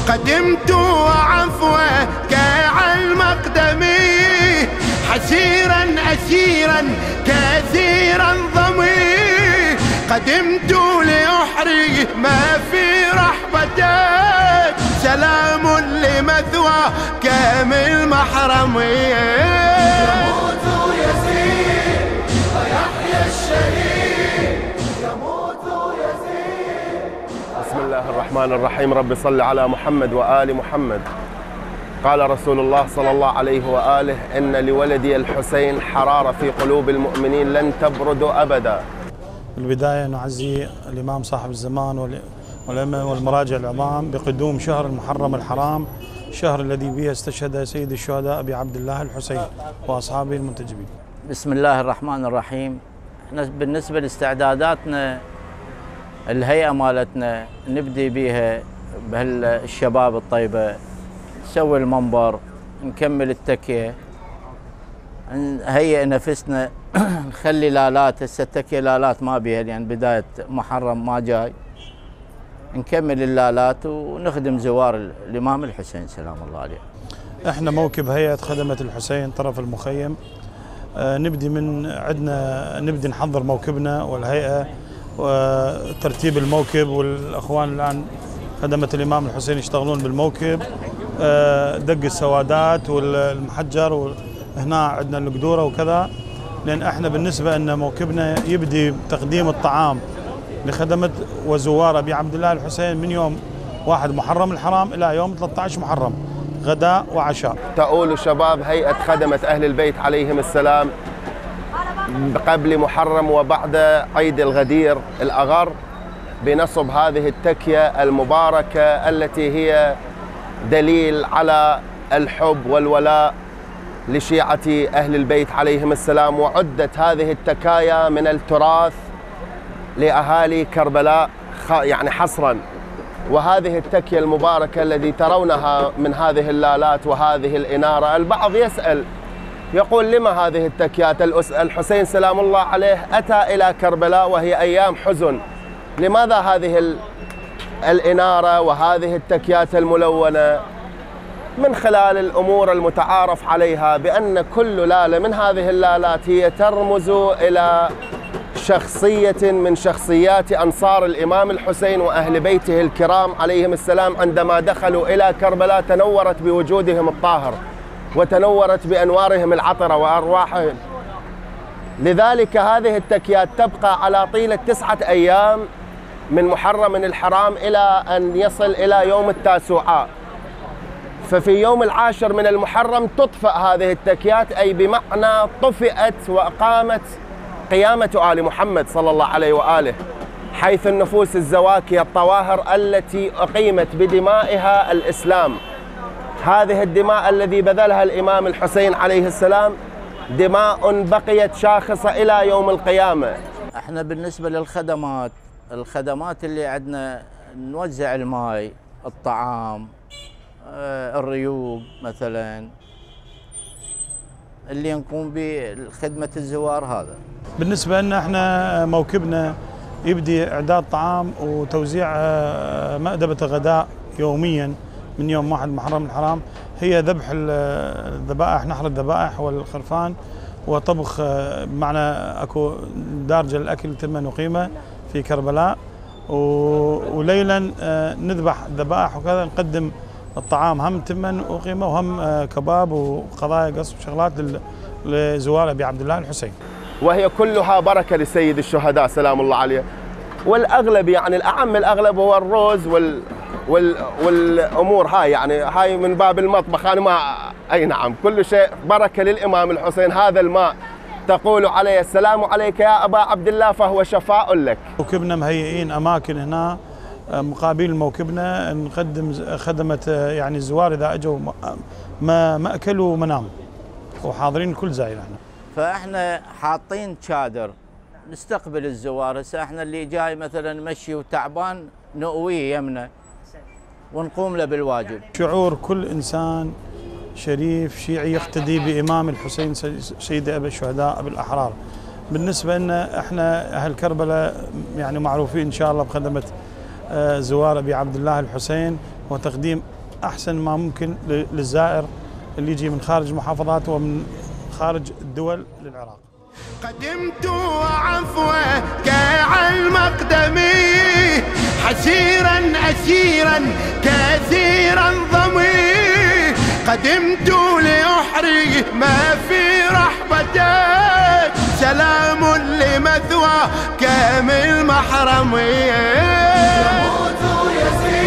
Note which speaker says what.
Speaker 1: قدمت وعفوه كالمقدم، حسيرا أسيرا كثيرا ضمي، قدمت لأحري ما في رحبتك، سلام لمثوى كامل محرمي.
Speaker 2: يموت يزيد ويحيى الشهيد، يموت يزيد.
Speaker 3: بسم الله الرحمن الرحيم. رب صل على محمد وآل محمد. قال رسول الله صلى الله عليه وآله: إن لولدي الحسين حرارة في قلوب المؤمنين لن تبرد أبدا.
Speaker 4: بالبداية نعزي الإمام صاحب الزمان والأئمة والمراجع العظام بقدوم شهر المحرم الحرام، الشهر الذي به استشهد سيد الشهداء أبي عبد الله الحسين وأصحابه المنتجبين.
Speaker 5: بسم الله الرحمن الرحيم. احنا بالنسبة لاستعداداتنا الهيئة مالتنا نبدي بيها بهالشباب الطيبة، نسوي المنبر، نكمل التكية، نهيئ نفسنا نخلي لالات. هسه التكية لالات ما بيها لأن بداية محرم ما جاي، نكمل اللالات ونخدم زوار الإمام الحسين سلام الله عليه.
Speaker 4: احنا موكب هيئة خدمة الحسين طرف المخيم، نبدي من عندنا، نبدي نحضر موكبنا والهيئة وترتيب الموكب، والأخوان الآن خدمة الإمام الحسين يشتغلون بالموكب، دق السوادات والمحجر، وهنا عندنا القدورة وكذا، لأن احنا بالنسبة أن موكبنا يبدي بتقديم الطعام لخدمة وزوار أبي عبد الله الحسين من يوم 1 محرم الحرام إلى يوم 13 محرم، غداء وعشاء.
Speaker 3: تؤول شباب هيئة خدمة أهل البيت عليهم السلام قبل محرم وبعد عيد الغدير الأغر بنصب هذه التكية المباركة التي هي دليل على الحب والولاء لشيعة أهل البيت عليهم السلام. وعدت هذه التكايا من التراث لأهالي كربلاء يعني حصرا. وهذه التكية المباركة الذي ترونها من هذه اللالات وهذه الإنارة، البعض يسأل يقول: لما هذه التكيات؟ الحسين سلام الله عليه أتى إلى كربلاء وهي أيام حزن، لماذا هذه الإنارة وهذه التكيات الملونة؟ من خلال الأمور المتعارف عليها بأن كل لالة من هذه اللالات هي ترمز إلى شخصية من شخصيات أنصار الإمام الحسين وأهل بيته الكرام عليهم السلام. عندما دخلوا إلى كربلاء تنورت بوجودهم الطاهر وتنورت بأنوارهم العطرة وأرواحهم. لذلك هذه التكيات تبقى على طيلة 9 أيام من محرم الحرام إلى أن يصل إلى يوم التاسوعاء. ففي يوم 10 من المحرم تطفأ هذه التكيات، أي بمعنى طفئت وقامت قيامة آل محمد صلى الله عليه وآله، حيث النفوس الزواكي الطواهر التي أقيمت بدمائها الإسلام. هذه الدماء الذي بذلها الإمام الحسين عليه السلام دماء بقيت شاخصة إلى يوم القيامة.
Speaker 5: احنا بالنسبة الخدمات اللي عندنا نوزع الماء، الطعام، الريوق مثلا، اللي نقوم بخدمة الزوار. هذا
Speaker 4: بالنسبة لنا احنا موكبنا يبدي إعداد طعام وتوزيع مأدبة غداء يوميا من يوم 1 محرم الحرام، هي ذبح الذبائح، نحر الذبائح والخرفان، وطبخ، بمعنى اكو دارجة الأكل تم وقيمة في كربلاء، وليلا نذبح الذبائح وكذا، نقدم الطعام هم تمن وقيمة وهم كباب وقضايا قصب وشغلات لزوار أبي عبد الله الحسين،
Speaker 3: وهي كلها بركة لسيد الشهداء سلام الله عليه. والأغلب يعني الأعم الأغلب هو الروز والأمور هاي، يعني هاي من باب المطبخ. أنا ما أي نعم، كل شيء بركة للإمام الحسين. هذا الماء تقول عليه: السلام عليك يا أبا عبد الله فهو شفاء لك.
Speaker 4: موكبنا مهيئين أماكن هنا مقابل موكبنا نقدم خدمة يعني الزوار إذا أجوا ما أكلوا وما وحاضرين كل زائر. احنا
Speaker 5: فاحنا حاطين شادر نستقبل الزوار. هسه احنا اللي جاي مثلا مشي وتعبان نؤويه يمنا ونقوم له بالواجب.
Speaker 4: شعور كل إنسان شريف شيعي يقتدي بإمام الحسين سيد أبي الشهداء أبي الأحرار. بالنسبة لنا احنا أهل كربلاء يعني معروفين إن شاء الله بخدمة زوار أبي عبد الله الحسين، وتقديم أحسن ما ممكن للزائر اللي يجي من خارج المحافظات ومن خارج الدول للعراق.
Speaker 1: قدمت عفوك على المقدمي حسيرا أسيرا كثيرا ضمي، قدمت لأحري ما في رحبتك سلام لمثواك من محرمي.
Speaker 2: يموت يزيد